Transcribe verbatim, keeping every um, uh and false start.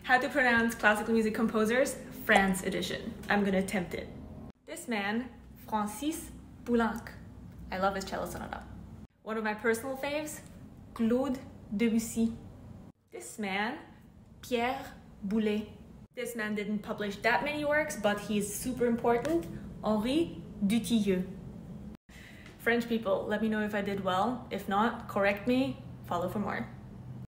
How to pronounce classical music composers, France edition. I'm gonna attempt it. This man, Francis Poulenc. I love his cello sonata. One of my personal faves, Claude Debussy. This man, Pierre Boulez. This man didn't publish that many works, but he's super important, Henri Dutilleux. French people, let me know if I did well. If not, correct me, follow for more.